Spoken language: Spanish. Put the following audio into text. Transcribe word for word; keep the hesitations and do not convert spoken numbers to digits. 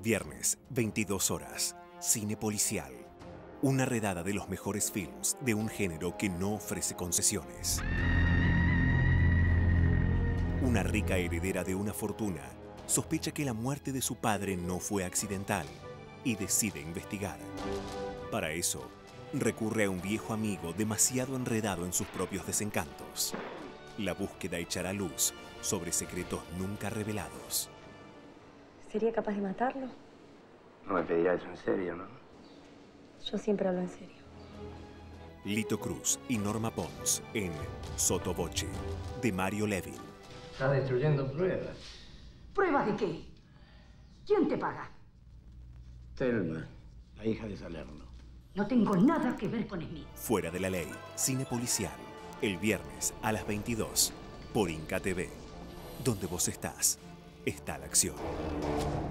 Viernes, veintidós horas. Cine policial. Una redada de los mejores films de un género que no ofrece concesiones. Una rica heredera de una fortuna sospecha que la muerte de su padre no fue accidental y decide investigar. Para eso, recurre a un viejo amigo demasiado enredado en sus propios desencantos. La búsqueda echará luz sobre secretos nunca revelados. ¿Sería capaz de matarlo? No me pedirá eso en serio, ¿no? Yo siempre hablo en serio. Lito Cruz y Norma Pons en Sotto Voce, de Mario Levin. Está destruyendo pruebas. ¿Pruebas de qué? ¿Quién te paga? Thelma, la hija de Salerno. No tengo nada que ver con Smith. Fuera de la ley, cine policial. El viernes a las veintidós por Inca T V. Donde vos estás, está la acción.